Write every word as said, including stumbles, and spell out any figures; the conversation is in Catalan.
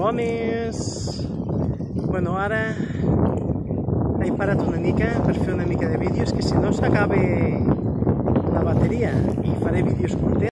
Bones! Bueno, ara he parat una mica per fer una mica de vídeos, que si no s'acaba la bateria i faré vídeos curtets.